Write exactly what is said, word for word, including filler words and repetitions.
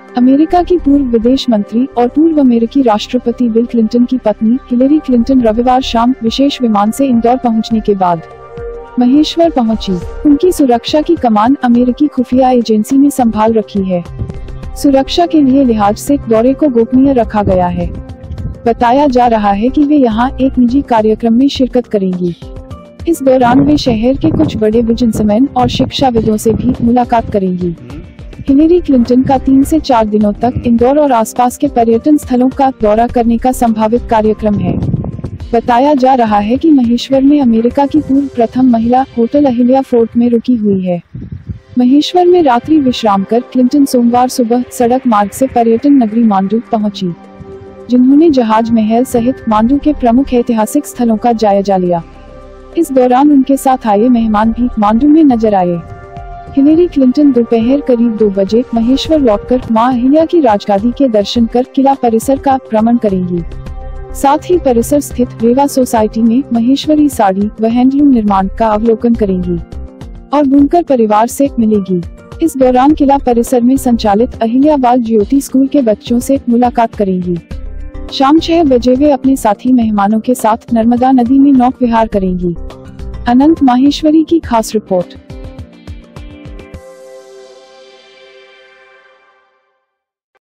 America की पूर्व विदेश मंत्री और पूर्व अमेरिकी राष्ट्रपति बिल क्लिंटन की पत्नी हिलेरी क्लिंटन रविवार शाम विशेष विमान से इंदौर पहुंचने के बाद महेश्वर पहुंची। उनकी सुरक्षा की कमान अमेरिकी खुफिया एजेंसी ने संभाल रखी है। सुरक्षा के लिए लिहाज से दौरे को गोपनीय रखा गया है। बताया जा रहा है कि वे यहां एक निजी कार्यक्रम में शिरकत करेंगी। इस दौरान वे शहर के कुछ बड़े बिजनेसमैन और शिक्षाविदों से भी मुलाकात करेंगी। हिलेरी क्लिंटन का तीन से चार दिनों तक इंदौर और आसपास के पर्यटन स्थलों का दौरा करने का संभावित कार्यक्रम है। बताया जा रहा है कि महेश्वर में अमेरिका की पूर्व प्रथम महिला होटल अहिल्या फोर्ट में रुकी हुई है। महेश्वर में रात्रि विश्राम कर क्लिंटन सोमवार सुबह सड़क मार्ग से पर्यटन नगरी मांडू पहुंची, जिन्होंने जहाज महल सहित मांडू के प्रमुख ऐतिहासिक स्थलों का जायजा लिया। इस दौरान उनके साथ आए मेहमान भी मांडू में नजर आए। हिलेरी क्लिंटन दोपहर करीब दो बजे महेश्वर लौटकर मां अहिल्या की राजगादी के दर्शन कर किला परिसर का भ्रमण करेंगी। साथ ही परिसर स्थित रेवा सोसाइटी में महेश्वरी साड़ी व हैंडलूम निर्माण का अवलोकन करेंगी और बुनकर परिवार से मिलेगी। इस दौरान किला परिसर में संचालित अहिल्या बाल ज्योति स्कूल के बच्चों से मुलाकात करेंगी। शाम छह बजे वे अपने साथी मेहमानों के साथ नर्मदा नदी में नौक विहार करेंगी। अनंत माहेश्वरी की खास रिपोर्ट।